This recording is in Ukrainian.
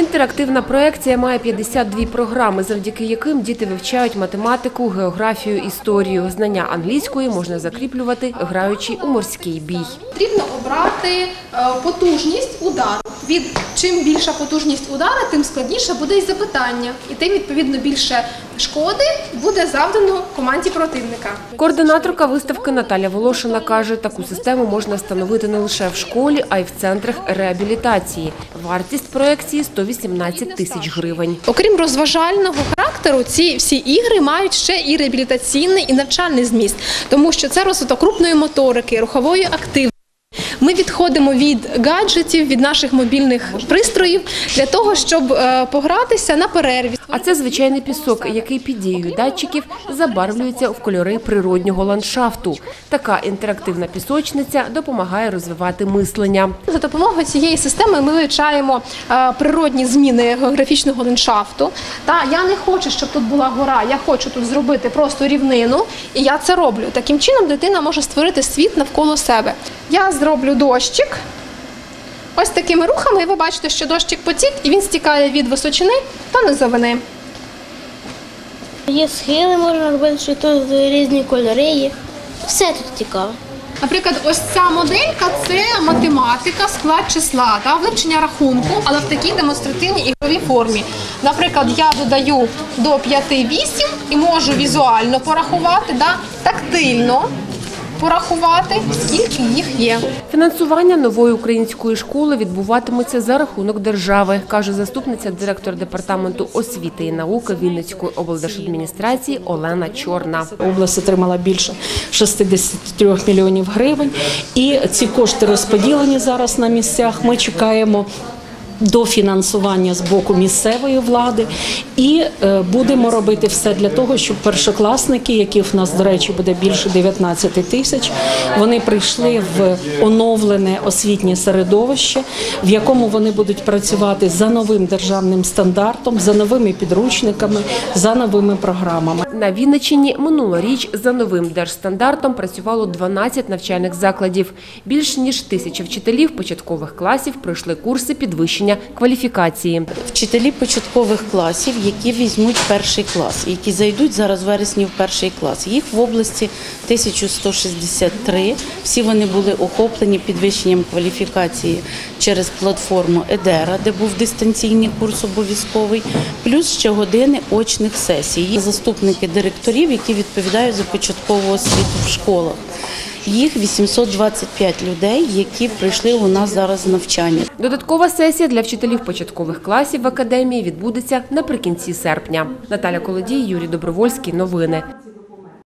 Інтерактивна проекція має 52 програми, завдяки яким діти вивчають математику, географію, історію. Знання англійської можна закріплювати, граючи у морський бій. Потрібно обрати потужність удару. Чим більша потужність удара, тим складніше буде і запитання. І тим, відповідно, більше шкоди буде завдано команді противника. Координаторка виставки Наталя Волошина каже, таку систему можна встановити не лише в школі, а й в центрах реабілітації. Вартість проекції – 118 тисяч гривень. Окрім розважального характеру, ці всі ігри мають ще і реабілітаційний, і навчальний зміст. Тому що це розвиток крупної моторики, рухової активності. Ми відходимо від гаджетів, від наших мобільних пристроїв для того, щоб погратися на перерві. А це звичайний пісок, який під дією датчиків забарвлюється в кольори природнього ландшафту. Така інтерактивна пісочниця допомагає розвивати мислення. За допомогою цієї системи ми вивчаємо природні зміни географічного ландшафту. Я не хочу, щоб тут була гора, я хочу тут зробити просто рівнину, і я це роблю. Таким чином дитина може створити світ навколо себе. Я зроблю дощик. Ось такими рухами ви бачите, що дощик потік і він стікає від височини та низовини. Є схили, можна робити, що тут різні кольори є. Все тут цікаво. Наприклад, ось ця моделька – це математика, склад числа, вивчення рахунку, але в такій демонстративній ігровій формі. Наприклад, я додаю до 5-8 і можу візуально порахувати, тактильно порахувати, скільки їх є. Фінансування нової української школи відбуватиметься за рахунок держави, каже заступниця директора департаменту освіти і науки Вінницької облдержадміністрації Олена Чорна. Область отримала більше 63 мільйонів гривень, і ці кошти розподілені зараз на місцях. Ми чекаємо дофінансування з боку місцевої влади і будемо робити все для того, щоб першокласники, яких в нас, до речі, буде більше 19 тисяч, вони прийшли в оновлене освітнє середовище, в якому вони будуть працювати за новим державним стандартом, за новими підручниками, за новими програмами. На Вінниччині минулоріч за новим держстандартом працювало 12 навчальних закладів. Більш ніж 1000 вчителів початкових класів пройшли курси підвищення кваліфікації. Вчителі початкових класів, які візьмуть перший клас, які зайдуть зараз в вересні в перший клас. Їх в області 1163. Всі вони були охоплені підвищенням кваліфікації через платформу ЕДЕРА, де був дистанційний курс обов'язковий, плюс ще години очних сесій. Є заступники директорів, які відповідають за початкову освіту в школах. Їх 825 людей, які прийшли у нас зараз на навчання. Додаткова сесія для вчителів початкових класів в академії відбудеться наприкінці серпня. Наталя Колодій, Юрій Добровольський. Новини.